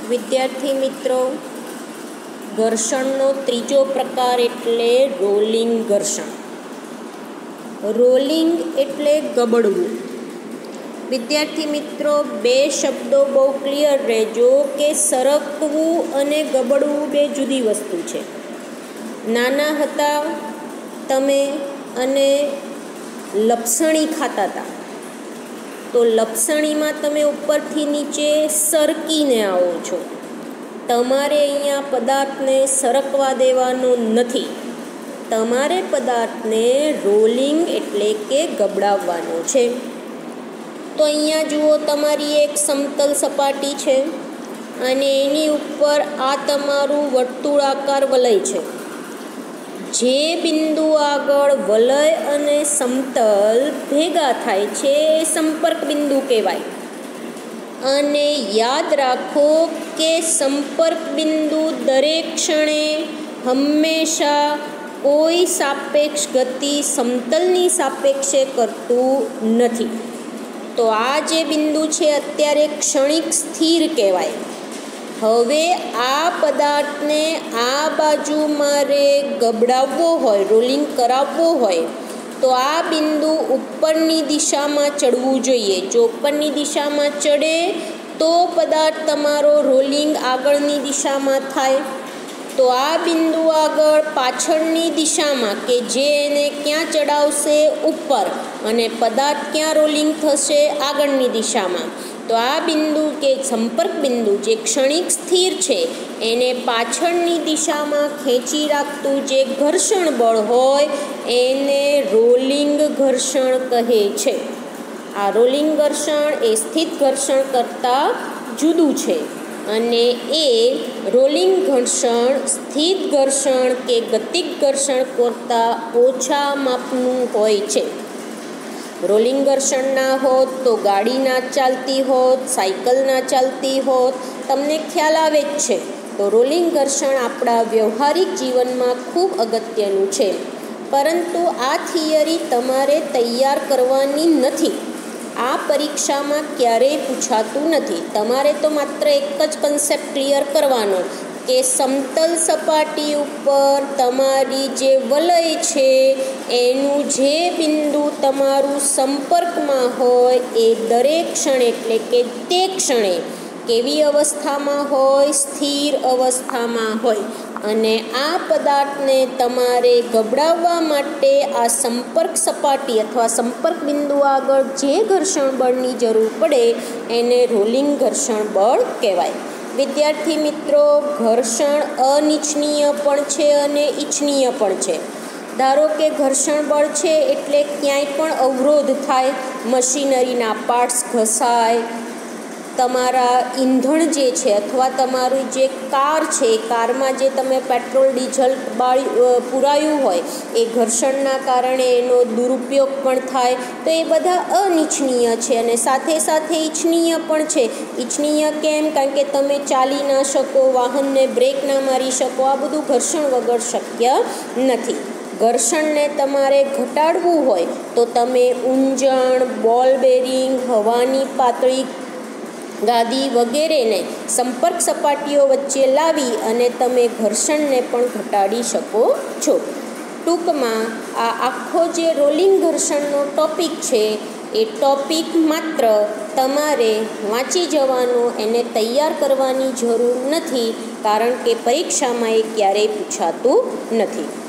વિદ્યાર્થી મિત્રો, ઘર્ષણનો ત્રીજો પ્રકાર એટલે રોલિંગ ઘર્ષણ. રોલિંગ એટલે ગબડવું. વિદ્યાર્થી મિત્રો, બે શબ્દો બહુ ક્લિયર રહેજો કે સરકવું અને ગબડવું બે જુદી વસ્તુ છે. નાના હતા તમે અને લપસણી ખાતા હતા, તો લપસણીમાં તમે ઉપરથી નીચે સરકીને આવો છો. તમારે અહીંયા પદાર્થને સરકવા દેવાનો નથી, તમારે પદાર્થને રોલિંગ એટલે કે ગબડાવવાનો છે. તો અહીંયા જુઓ, તમારી એક સમતલ સપાટી છે અને એની ઉપર આ તમારું વર્તુળાકાર વલય છે. જે બિંદુ આગળ વલય અને સમતલ ભેગા થાય છે એ સંપર્ક બિંદુ કહેવાય. અને યાદ રાખો કે સંપર્ક બિંદુ દરેક ક્ષણે હંમેશા કોઈ સાપેક્ષ ગતિ સમતલની સાપેક્ષે કરતું નથી. તો આ જે બિંદુ છે અત્યારે ક્ષણિક સ્થિર કહેવાય. હવે આ પદાર્થને આ બાજુ મારે ગબડાવવો હોય, રોલિંગ કરાવવો હોય, તો આ બિંદુ ઉપરની દિશામાં ચડવું જોઈએ. જો ઉપરની દિશામાં ચડે તો પદાર્થ તમારો રોલિંગ આગળની દિશામાં થાય. તો આ બિંદુ આગળ પાછળની દિશામાં કે જે એને ક્યાં ચડાવશે, ઉપર, અને પદાર્થ ક્યાં રોલિંગ થશે, આગળની દિશામાં. તો આ બિંદુ કે સંપર્ક બિંદુ જે ક્ષણિક સ્થિર છે એને પાછળની દિશામાં ખેંચી રાખતું જે ઘર્ષણ બળ હોય એને રોલિંગ ઘર્ષણ કહે છે. આ રોલિંગ ઘર્ષણ એ સ્થિત ઘર્ષણ કરતાં જુદું છે અને એ રોલિંગ ઘર્ષણ સ્થિત ઘર્ષણ કે ગતિક ઘર્ષણ કરતાં ઓછા માપનું હોય છે. રોલિંગ ઘર્ષણ ના હોત તો ગાડી ના ચાલતી હોત, સાયકલ ના ચાલતી હોત, તમને ખ્યાલ આવે જ છે. તો રોલિંગ ઘર્ષણ આપણા વ્યવહારિક જીવનમાં ખૂબ અગત્યનું છે. પરંતુ આ થિયરી તમારે તૈયાર કરવાની નથી. આ પરીક્ષામાં ક્યારેય પૂછાતું નથી. તમારે તો માત્ર એક જ કન્સેપ્ટ ક્લિયર કરવાનો કે સમતલ સપાટી ઉપર તમારી જે વલય છે એનું જે બિંદુ તમારું સંપર્કમાં હોય એ દરેક ક્ષણે એટલે કે તે ક્ષણે કેવી અવસ્થામાં હોય, સ્થિર અવસ્થામાં હોય. અને આ પદાર્થને તમારે ગબડાવવા માટે આ સંપર્ક સપાટી અથવા સંપર્ક બિંદુ આગળ જે ઘર્ષણ બળની જરૂર પડે એને રોલિંગ ઘર્ષણ બળ કહેવાય. વિદ્યાર્થી મિત્રો, ઘર્ષણ અનિચ્છનીય પણ છે અને ઇચ્છનીય પણ છે. ધારો કે ઘર્ષણ બળ છે એટલે ક્યાંય પણ અવરોધ થાય, મશીનરીના પાર્ટ્સ ઘસાય, તમારા ઈંધણ જે છે અથવા તમારું જે કાર છે, કારમાં જે તમે પેટ્રોલ ડીઝલ પુરાયું હોય એ ઘર્ષણના કારણે એનો દુરુપયોગ પણ થાય. તો એ બધા અનિચ્છનીય છે અને સાથે સાથે ઇચ્છનીય પણ છે. ઇચ્છનીય કેમ? કારણ કે તમે ચાલી ના શકો, વાહનને બ્રેક ના મારી શકો, આ બધું ઘર્ષણ વગર શક્ય નથી. ઘર્ષણને તમારે ઘટાડવું હોય તો તમે ઊંજણ, બોલ બેરિંગ, હવાની પાતળી ગાદી વગેરેને સંપર્ક સપાટીઓ વચ્ચે લાવી અને તમે ઘર્ષણને પણ ઘટાડી શકો છો. ટૂંકમાં આ આખો જે રોલિંગ ઘર્ષણનો ટોપિક છે એ ટોપિક માત્ર તમારે વાંચી જવાનો, એને તૈયાર કરવાની જરૂર નથી, કારણ કે પરીક્ષામાં એ ક્યારેય પૂછાતું નથી.